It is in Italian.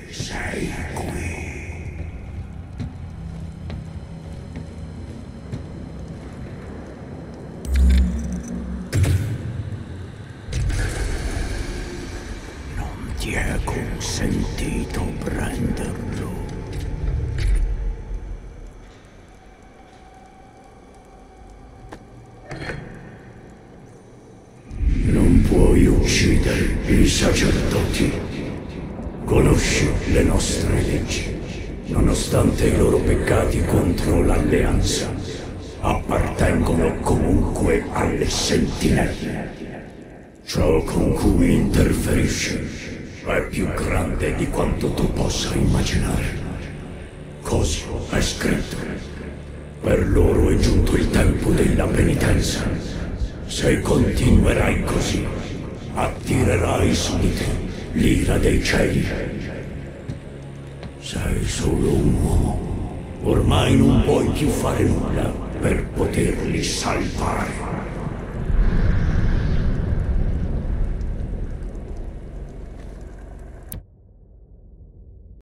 Sei qui. Non ti è consentito prenderlo. Non puoi uccidere i sacerdoti. Conosci le nostre leggi. Nonostante i loro peccati contro l'Alleanza, appartengono comunque alle sentinelle. Ciò con cui interferisci è più grande di quanto tu possa immaginare. Così è scritto. Per loro è giunto il tempo della penitenza. Se continuerai così, attirerai su di te l'ira dei cieli. Sei solo un uomo. Ormai non puoi più fare nulla per poterli salvare.